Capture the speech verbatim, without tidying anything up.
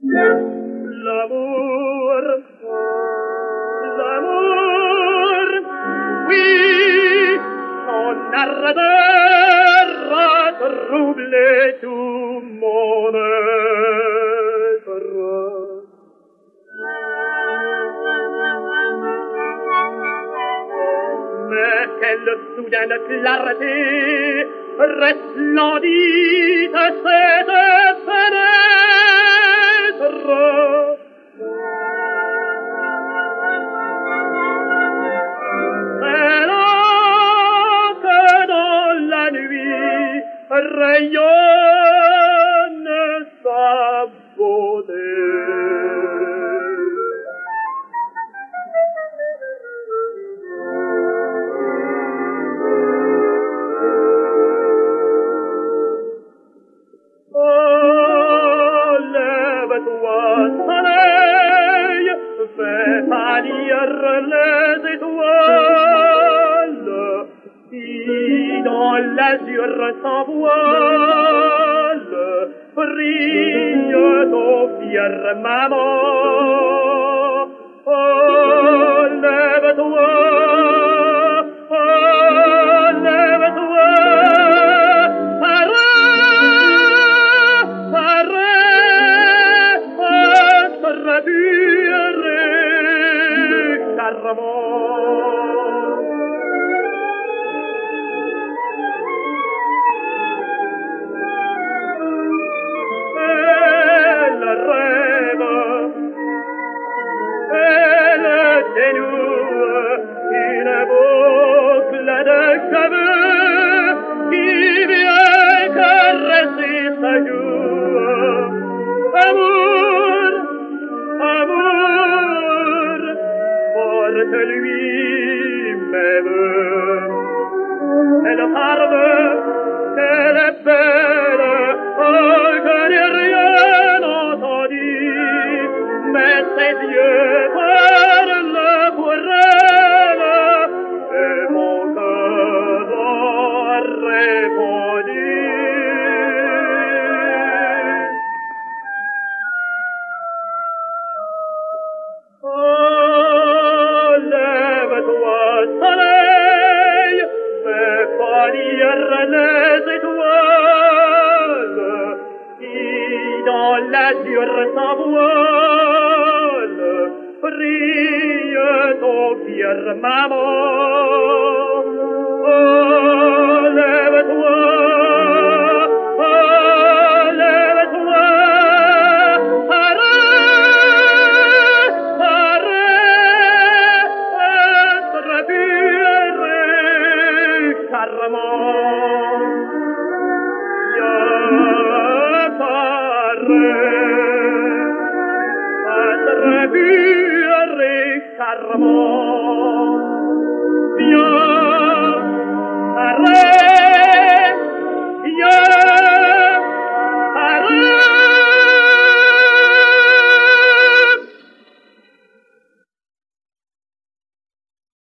L'amour, l'amour, oui, son ardeur a troublé tout mon être. Mais quelle soudaine clarté resplendit à cette fenêtre. C'est là que dans la nuit rayonne sa beauté. Fais pâlir les étoiles qui dans l'azur sans voile brillent aux fières mamans. Oh, lève-toi, oh, lève-toi, arrête, arrête, entre elle rêve, elle dénoue une boucle de cheveux qui vient caresser sa joue. Amour, amour, porte-lui-même. Elle parle qu'elle est belle, oh, je n'ai rien entendu, mais ses yeux parlent pour elle, et mon cœur a répondu. Soleil, fais pâlir les étoiles qui dans l'azur sans voile brillent aux fières mamans. Oh, lève-toi, oh, lève-toi, arrête, arrête, être pur et charmant. Viens, paraît, être pur et charmant.